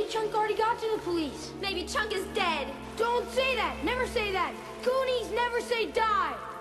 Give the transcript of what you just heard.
Chunk already got to the police. Maybe Chunk is dead. Don't say that. Never say that. Goonies never say die.